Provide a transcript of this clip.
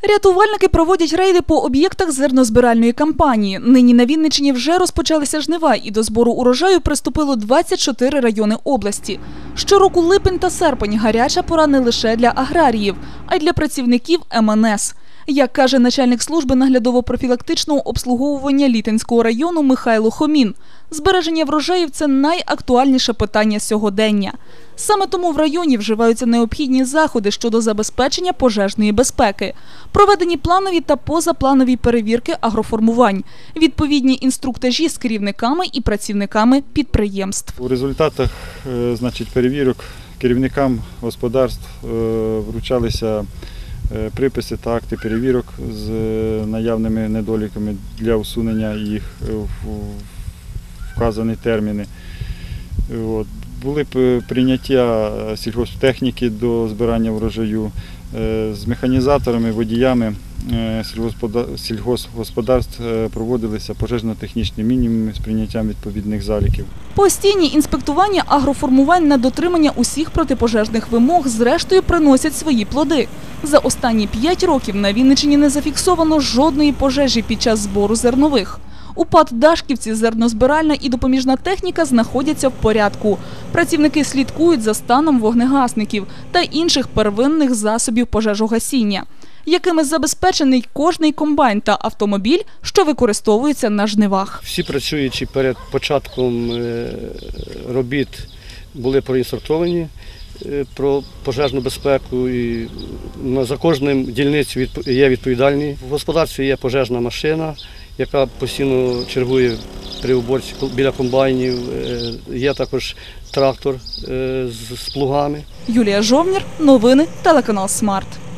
Рятувальники проводять рейди по об'єктах зернозбиральної кампанії. Нині на Вінниччині вже розпочалися жнива і до збору урожаю приступило 24 райони області. Щороку липень та серпень – гаряча пора не лише для аграріїв, а й для працівників МНС. Як каже начальник служби наглядово-профілактичного обслуговування Літинського району Михайло Хомін, збереження врожаїв – це найактуальніше питання сьогодення. Саме тому в районі вживаються необхідні заходи щодо забезпечення пожежної безпеки, проведені планові та позапланові перевірки агроформувань, відповідні інструктажі з керівниками і працівниками підприємств. У результатах перевірок керівникам господарств вручалися приписи та акти перевірок з наявними недоліками для усунення їх в вказані терміни. Були прийняття сільгосптехніки до збирання врожаю, з механізаторами, водіями сільгоспгосподарств проводилися пожежно-технічні мінімуми з прийняттям відповідних заліків. Постійні інспектування агроформувань на дотримання усіх протипожежних вимог зрештою приносять свої плоди. За останні 5 років на Вінниччині не зафіксовано жодної пожежі під час збору зернових. У ПАТ «Дашківці» зернозбиральна і допоміжна техніка знаходяться в порядку. Працівники слідкують за станом вогнегасників та інших первинних засобів пожежогасіння, якими забезпечений кожний комбайн та автомобіль, що використовуються на жнивах. Всі працюючі перед початком робіт були проінструктовані про пожежну безпеку, і за кожним дільницю є відповідальний. В господарстві є пожежна машина, яка постійно чергує при уборці біля комбайнів. Є також трактор з плугами. Юлія Жовнір, новини, телеканал «Смарт».